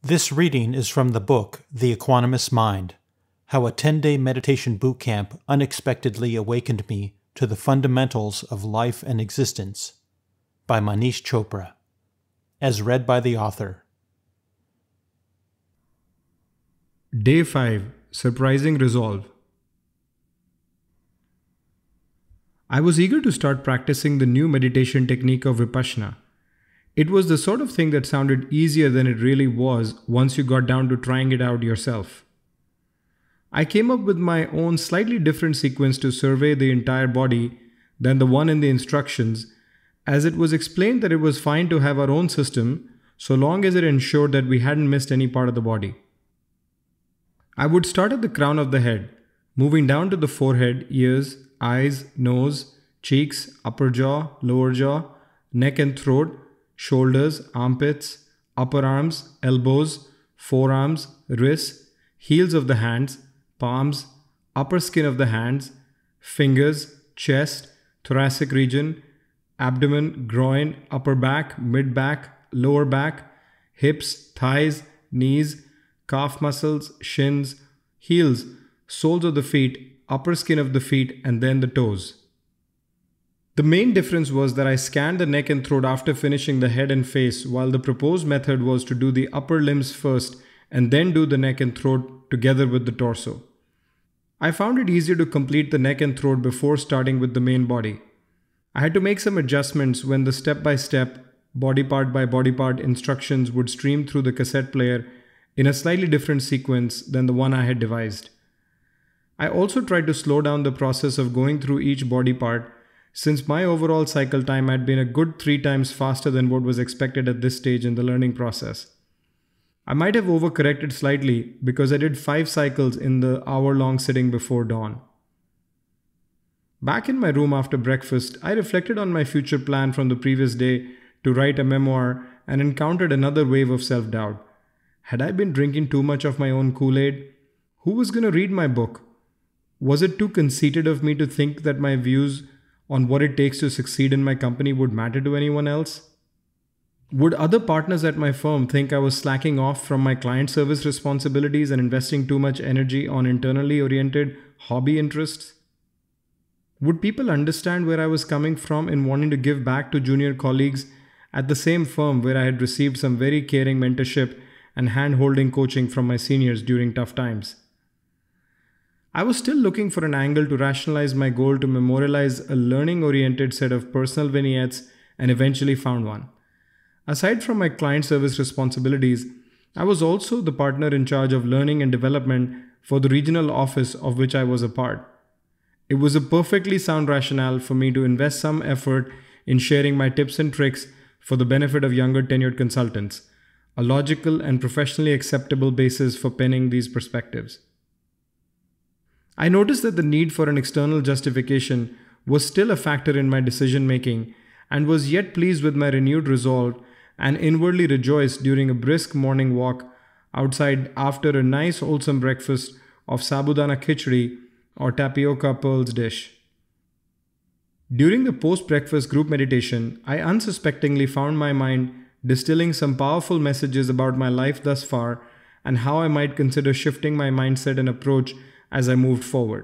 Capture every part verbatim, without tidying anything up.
This reading is from the book, The Equanimous Mind, How a ten-Day Meditation Boot Camp Unexpectedly Awakened Me to the Fundamentals of Life and Existence, by Manish Chopra, as read by the author. Day five. Surprising Resolve. I was eager to start practicing the new meditation technique of Vipassana. It was the sort of thing that sounded easier than it really was once you got down to trying it out yourself. I came up with my own slightly different sequence to survey the entire body than the one in the instructions, as it was explained that it was fine to have our own system so long as it ensured that we hadn't missed any part of the body. I would start at the crown of the head, moving down to the forehead, ears, eyes, nose, cheeks, upper jaw, lower jaw, neck and throat, shoulders, armpits, upper arms, elbows, forearms, wrists, heels of the hands, palms, upper skin of the hands, fingers, chest, thoracic region, abdomen, groin, upper back, mid-back, lower back, hips, thighs, knees, calf muscles, shins, heels, soles of the feet, upper skin of the feet, and then the toes. The main difference was that I scanned the neck and throat after finishing the head and face, while the proposed method was to do the upper limbs first and then do the neck and throat together with the torso. I found it easier to complete the neck and throat before starting with the main body. I had to make some adjustments when the step-by-step, body part by body part instructions would stream through the cassette player in a slightly different sequence than the one I had devised. I also tried to slow down the process of going through each body part, since my overall cycle time had been a good three times faster than what was expected at this stage in the learning process. I might have overcorrected slightly because I did five cycles in the hour-long sitting before dawn. Back in my room after breakfast, I reflected on my future plan from the previous day to write a memoir and encountered another wave of self-doubt. Had I been drinking too much of my own Kool-Aid? Who was going to read my book? Was it too conceited of me to think that my views on what it takes to succeed in my company would matter to anyone else? Would other partners at my firm think I was slacking off from my client service responsibilities and investing too much energy on internally oriented hobby interests? Would people understand where I was coming from in wanting to give back to junior colleagues at the same firm where I had received some very caring mentorship and hand-holding coaching from my seniors during tough times? I was still looking for an angle to rationalize my goal to memorialize a learning-oriented set of personal vignettes and eventually found one. Aside from my client service responsibilities, I was also the partner in charge of learning and development for the regional office of which I was a part. It was a perfectly sound rationale for me to invest some effort in sharing my tips and tricks for the benefit of younger tenured consultants, a logical and professionally acceptable basis for penning these perspectives. I noticed that the need for an external justification was still a factor in my decision-making and was yet pleased with my renewed resolve and inwardly rejoiced during a brisk morning walk outside after a nice wholesome breakfast of sabudana khichdi or tapioca pearls dish. During the post-breakfast group meditation, I unsuspectingly found my mind distilling some powerful messages about my life thus far and how I might consider shifting my mindset and approach as I moved forward.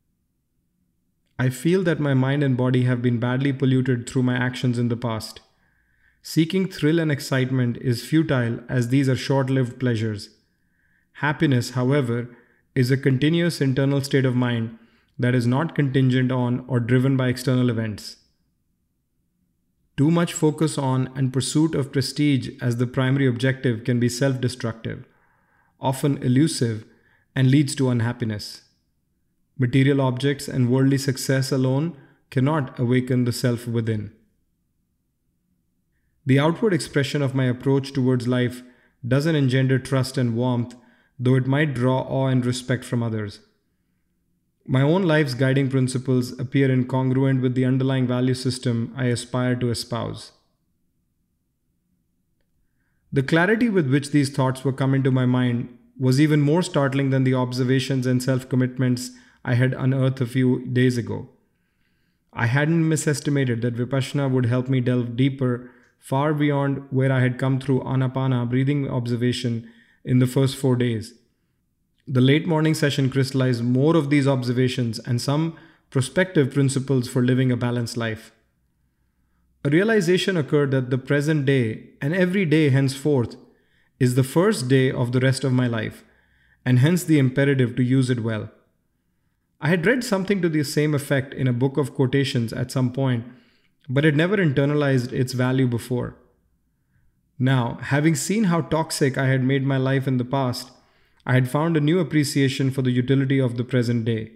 I feel that my mind and body have been badly polluted through my actions in the past. Seeking thrill and excitement is futile as these are short-lived pleasures. Happiness, however, is a continuous internal state of mind that is not contingent on or driven by external events. Too much focus on and pursuit of prestige as the primary objective can be self-destructive, often elusive, and leads to unhappiness. Material objects and worldly success alone cannot awaken the self within. The outward expression of my approach towards life doesn't engender trust and warmth, though it might draw awe and respect from others. My own life's guiding principles appear incongruent with the underlying value system I aspire to espouse. The clarity with which these thoughts were coming to my mind was even more startling than the observations and self-commitments I had unearthed a few days ago. I hadn't misestimated that Vipassana would help me delve deeper, far beyond where I had come through Anapana breathing observation in the first four days. The late morning session crystallized more of these observations and some prospective principles for living a balanced life. A realization occurred that the present day, and every day henceforth, is the first day of the rest of my life, and hence the imperative to use it well. I had read something to the same effect in a book of quotations at some point, but had never internalized its value before. Now, having seen how toxic I had made my life in the past, I had found a new appreciation for the utility of the present day.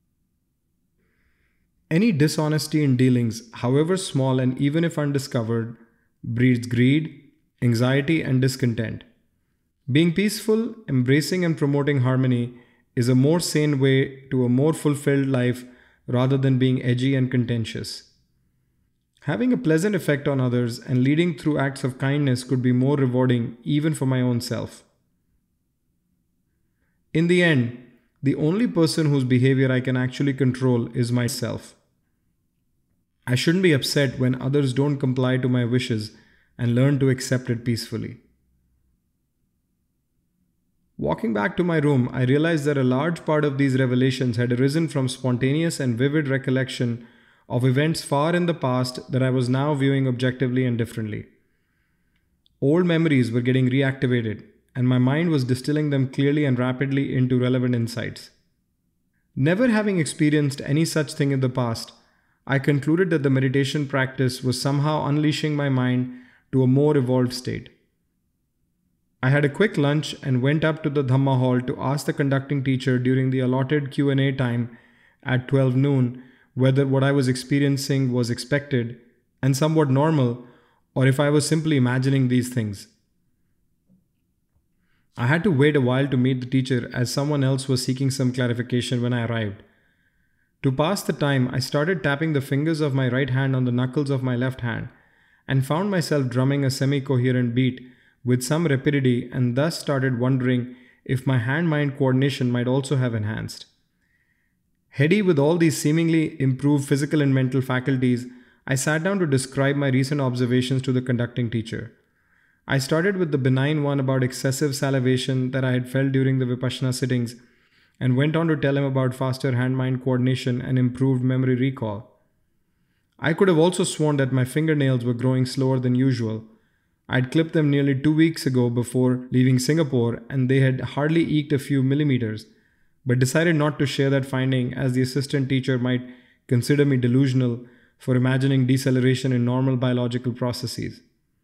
Any dishonesty in dealings, however small and even if undiscovered, breeds greed, anxiety, and discontent. Being peaceful, embracing and promoting harmony is a more sane way to a more fulfilled life rather than being edgy and contentious. Having a pleasant effect on others and leading through acts of kindness could be more rewarding even for my own self. In the end, the only person whose behavior I can actually control is myself. I shouldn't be upset when others don't comply to my wishes and learn to accept it peacefully. Walking back to my room, I realized that a large part of these revelations had arisen from spontaneous and vivid recollection of events far in the past that I was now viewing objectively and differently. Old memories were getting reactivated, and my mind was distilling them clearly and rapidly into relevant insights. Never having experienced any such thing in the past, I concluded that the meditation practice was somehow unleashing my mind to a more evolved state. I had a quick lunch and went up to the Dhamma hall to ask the conducting teacher during the allotted Q and A time at twelve noon whether what I was experiencing was expected and somewhat normal, or if I was simply imagining these things. I had to wait a while to meet the teacher as someone else was seeking some clarification when I arrived. To pass the time, I started tapping the fingers of my right hand on the knuckles of my left hand and found myself drumming a semi-coherent beat with some rapidity, and thus started wondering if my hand-mind coordination might also have enhanced. Heady with all these seemingly improved physical and mental faculties, I sat down to describe my recent observations to the conducting teacher. I started with the benign one about excessive salivation that I had felt during the Vipassana sittings, and went on to tell him about faster hand-mind coordination and improved memory recall. I could have also sworn that my fingernails were growing slower than usual. I'd clipped them nearly two weeks ago before leaving Singapore, and they had hardly eked a few millimeters, but decided not to share that finding as the assistant teacher might consider me delusional for imagining deceleration in normal biological processes.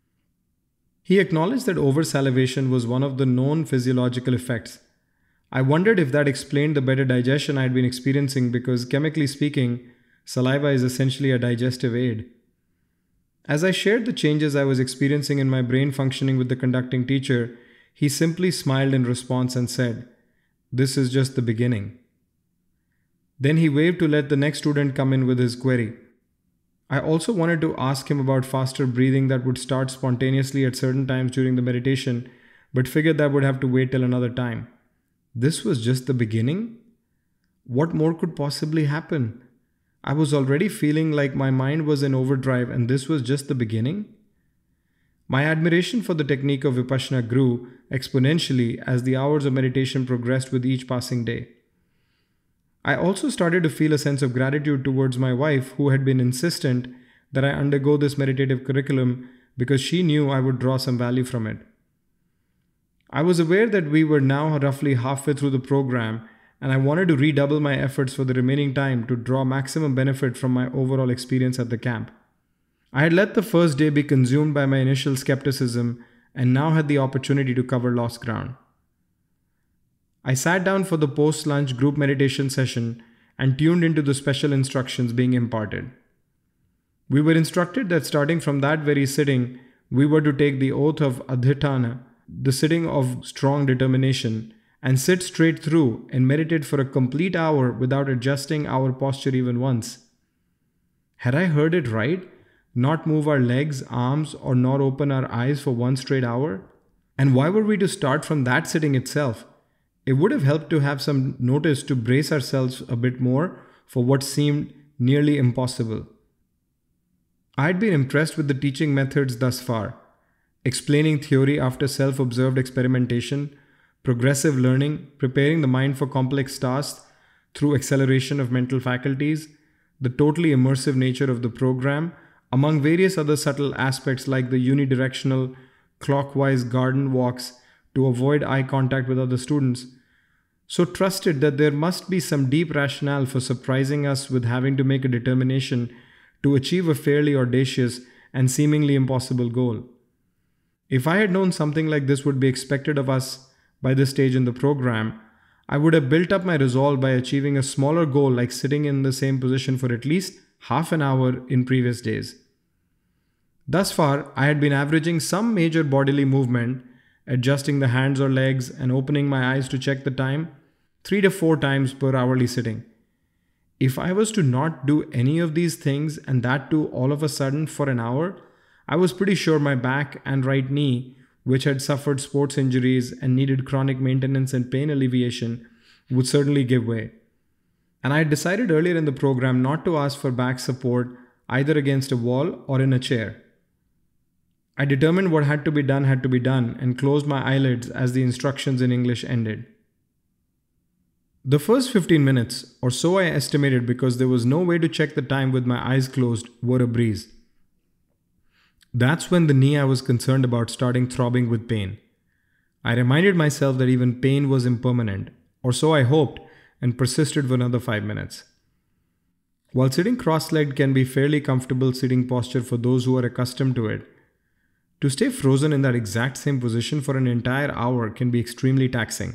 He acknowledged that over-salivation was one of the known physiological effects. I wondered if that explained the better digestion I had been experiencing because, chemically speaking, saliva is essentially a digestive aid. As I shared the changes I was experiencing in my brain functioning with the conducting teacher, he simply smiled in response and said, "This is just the beginning." Then he waved to let the next student come in with his query. I also wanted to ask him about faster breathing that would start spontaneously at certain times during the meditation, but figured that would have to wait till another time. This was just the beginning? What more could possibly happen? I was already feeling like my mind was in overdrive, and this was just the beginning? My admiration for the technique of Vipassana grew exponentially as the hours of meditation progressed with each passing day. I also started to feel a sense of gratitude towards my wife, who had been insistent that I undergo this meditative curriculum because she knew I would draw some value from it. I was aware that we were now roughly halfway through the program, and I wanted to redouble my efforts for the remaining time to draw maximum benefit from my overall experience at the camp. I had let the first day be consumed by my initial skepticism and now had the opportunity to cover lost ground. I sat down for the post-lunch group meditation session and tuned into the special instructions being imparted. We were instructed that starting from that very sitting, we were to take the oath of adhitthana, the sitting of strong determination, and sit straight through and meditate for a complete hour without adjusting our posture even once. Had I heard it right? Not move our legs, arms, or not open our eyes for one straight hour? And why were we to start from that sitting itself? It would have helped to have some notice to brace ourselves a bit more for what seemed nearly impossible. I had been impressed with the teaching methods thus far. Explaining theory after self-observed experimentation, progressive learning, preparing the mind for complex tasks through acceleration of mental faculties, the totally immersive nature of the program, among various other subtle aspects like the unidirectional, clockwise garden walks to avoid eye contact with other students, so trusted that there must be some deep rationale for surprising us with having to make a determination to achieve a fairly audacious and seemingly impossible goal. If I had known something like this would be expected of us by this stage in the program, I would have built up my resolve by achieving a smaller goal like sitting in the same position for at least half an hour in previous days. Thus far, I had been averaging some major bodily movement, adjusting the hands or legs and opening my eyes to check the time, three to four times per hourly sitting. If I was to not do any of these things, and that too all of a sudden for an hour, I was pretty sure my back and right knee, which had suffered sports injuries and needed chronic maintenance and pain alleviation, would certainly give way. And I had decided earlier in the program not to ask for back support either against a wall or in a chair. I determined what had to be done had to be done and closed my eyelids as the instructions in English ended. The first fifteen minutes, or so I estimated because there was no way to check the time with my eyes closed, were a breeze. That's when the knee I was concerned about started throbbing with pain. I reminded myself that even pain was impermanent, or so I hoped, and persisted for another five minutes. While sitting cross-legged can be fairly comfortable sitting posture for those who are accustomed to it, to stay frozen in that exact same position for an entire hour can be extremely taxing.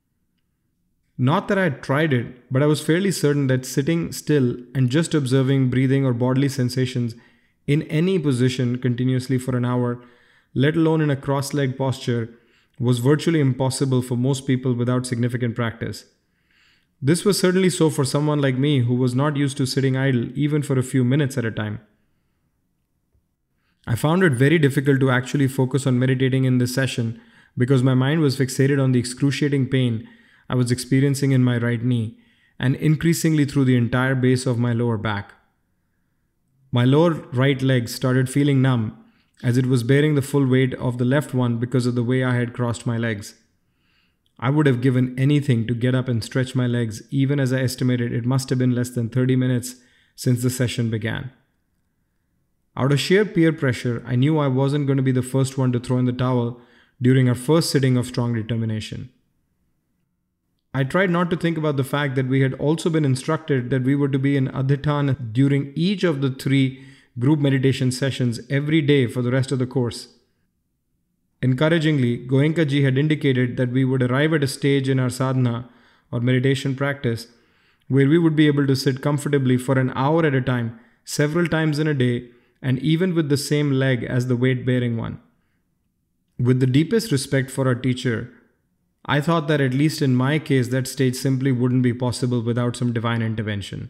Not that I had tried it, but I was fairly certain that sitting still and just observing breathing or bodily sensations in any position continuously for an hour, let alone in a cross-legged posture, was virtually impossible for most people without significant practice. This was certainly so for someone like me who was not used to sitting idle even for a few minutes at a time. I found it very difficult to actually focus on meditating in this session because my mind was fixated on the excruciating pain I was experiencing in my right knee and increasingly through the entire base of my lower back. My lower right leg started feeling numb as it was bearing the full weight of the left one because of the way I had crossed my legs. I would have given anything to get up and stretch my legs, even as I estimated it must have been less than thirty minutes since the session began. Out of sheer peer pressure, I knew I wasn't going to be the first one to throw in the towel during our first sitting of strong determination. I tried not to think about the fact that we had also been instructed that we were to be in adhitthana during each of the three group meditation sessions every day for the rest of the course. Encouragingly, Goenka ji had indicated that we would arrive at a stage in our sadhana or meditation practice where we would be able to sit comfortably for an hour at a time, several times in a day, and even with the same leg as the weight-bearing one. With the deepest respect for our teacher, I thought that at least in my case that stage simply wouldn't be possible without some divine intervention.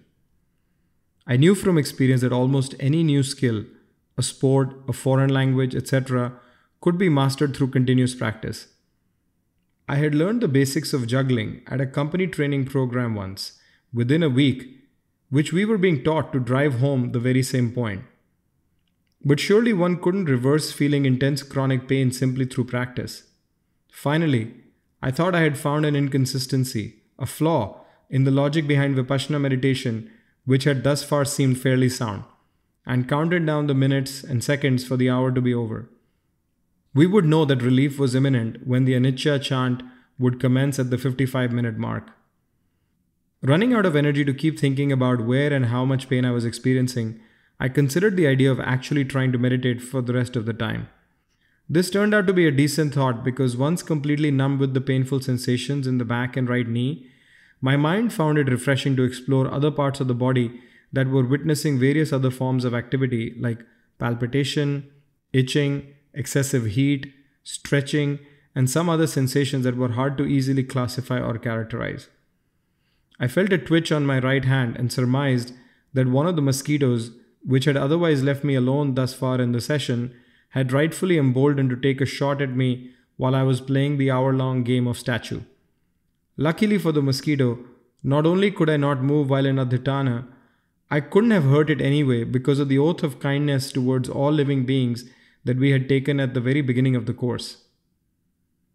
I knew from experience that almost any new skill, a sport, a foreign language, et cetera, could be mastered through continuous practice. I had learned the basics of juggling at a company training program once, within a week, which we were being taught to drive home the very same point. But surely one couldn't reverse feeling intense chronic pain simply through practice. Finally, I thought I had found an inconsistency, a flaw, in the logic behind Vipassana meditation, which had thus far seemed fairly sound, and counted down the minutes and seconds for the hour to be over. We would know that relief was imminent when the Anicca chant would commence at the fifty-five minute mark. Running out of energy to keep thinking about where and how much pain I was experiencing, I considered the idea of actually trying to meditate for the rest of the time. This turned out to be a decent thought because once completely numb with the painful sensations in the back and right knee, my mind found it refreshing to explore other parts of the body that were witnessing various other forms of activity like palpitation, itching, excessive heat, stretching, and some other sensations that were hard to easily classify or characterize. I felt a twitch on my right hand and surmised that one of the mosquitoes, which had otherwise left me alone thus far in the session, had rightfully emboldened to take a shot at me while I was playing the hour-long game of statue. Luckily for the mosquito, not only could I not move while in adhitthana, I couldn't have hurt it anyway because of the oath of kindness towards all living beings that we had taken at the very beginning of the course.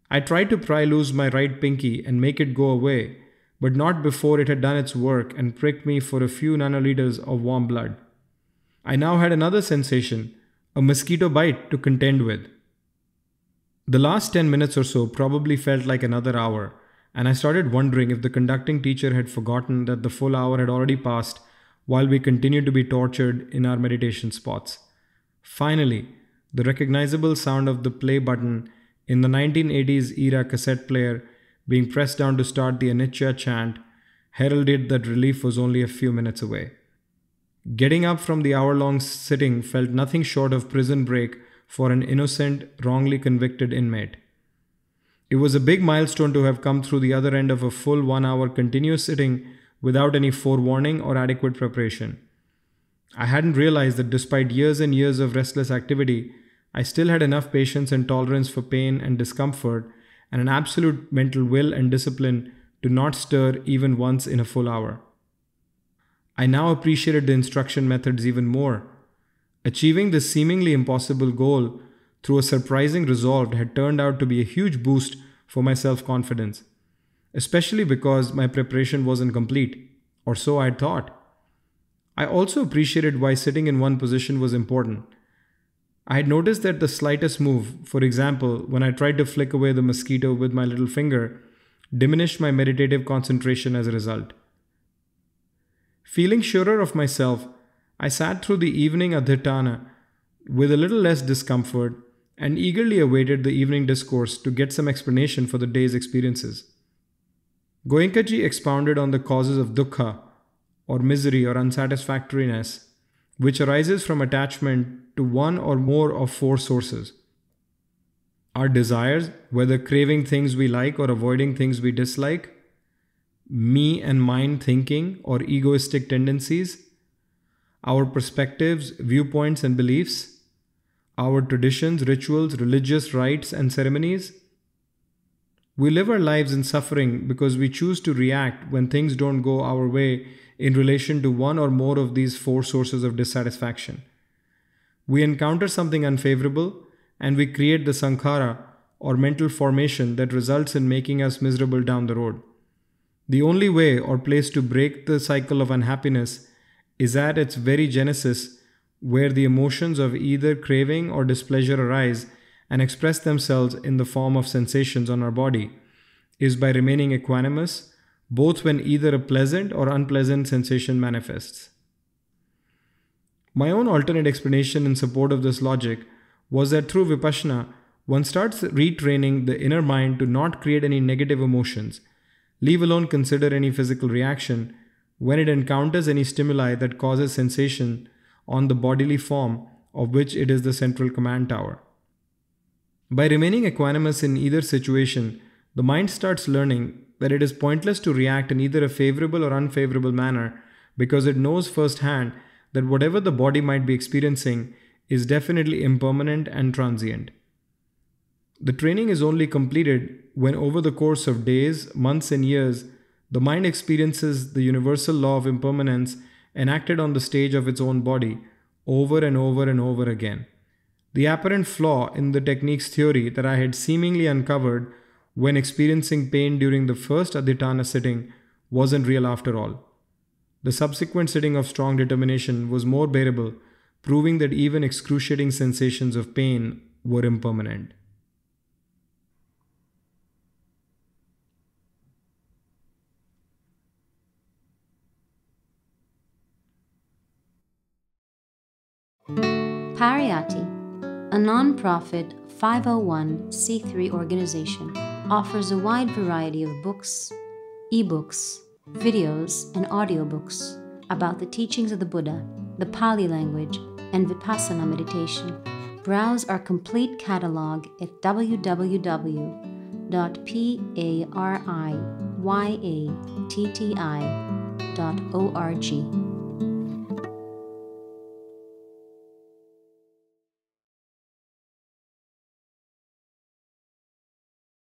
I tried to pry loose my right pinky and make it go away, but not before it had done its work and pricked me for a few nanoliters of warm blood. I now had another sensation, a mosquito bite to contend with. The last ten minutes or so probably felt like another hour, and I started wondering if the conducting teacher had forgotten that the full hour had already passed while we continued to be tortured in our meditation spots. Finally, the recognizable sound of the play button in the nineteen eighties era cassette player being pressed down to start the Anicca chant heralded that relief was only a few minutes away. Getting up from the hour-long sitting felt nothing short of prison break for an innocent, wrongly convicted inmate. It was a big milestone to have come through the other end of a full one-hour continuous sitting without any forewarning or adequate preparation. I hadn't realized that despite years and years of restless activity, I still had enough patience and tolerance for pain and discomfort and an absolute mental will and discipline to not stir even once in a full hour. I now appreciated the instruction methods even more. Achieving this seemingly impossible goal through a surprising resolve had turned out to be a huge boost for my self-confidence, especially because my preparation wasn't complete, or so I thought. I also appreciated why sitting in one position was important. I had noticed that the slightest move, for example, when I tried to flick away the mosquito with my little finger, diminished my meditative concentration as a result. Feeling surer of myself, I sat through the evening adhitthana with a little less discomfort and eagerly awaited the evening discourse to get some explanation for the day's experiences. Goenkaji expounded on the causes of dukkha, or misery or unsatisfactoriness, which arises from attachment to one or more of four sources. Our desires, whether craving things we like or avoiding things we dislike, me and mine thinking or egoistic tendencies, our perspectives, viewpoints and beliefs, our traditions, rituals, religious rites and ceremonies. We live our lives in suffering because we choose to react when things don't go our way in relation to one or more of these four sources of dissatisfaction. We encounter something unfavorable and we create the sankhara or mental formation that results in making us miserable down the road. The only way or place to break the cycle of unhappiness is at its very genesis, where the emotions of either craving or displeasure arise and express themselves in the form of sensations on our body, is by remaining equanimous, both when either a pleasant or unpleasant sensation manifests. My own alternate explanation in support of this logic was that through Vipassana, one starts retraining the inner mind to not create any negative emotions, leave alone consider any physical reaction, when it encounters any stimuli that causes sensation on the bodily form of which it is the central command tower. By remaining equanimous in either situation, the mind starts learning that it is pointless to react in either a favorable or unfavorable manner because it knows firsthand that whatever the body might be experiencing is definitely impermanent and transient. The training is only completed when over the course of days, months and years, the mind experiences the universal law of impermanence enacted on the stage of its own body over and over and over again. The apparent flaw in the technique's theory that I had seemingly uncovered when experiencing pain during the first adhitthana sitting wasn't real after all. The subsequent sitting of strong determination was more bearable, proving that even excruciating sensations of pain were impermanent. Pariyatti, a non-profit five oh one c three organization, offers a wide variety of books, eBooks, videos, and audiobooks about the teachings of the Buddha, the Pāli language, and Vipassana meditation. Browse our complete catalog at w w w dot pariyatti dot org.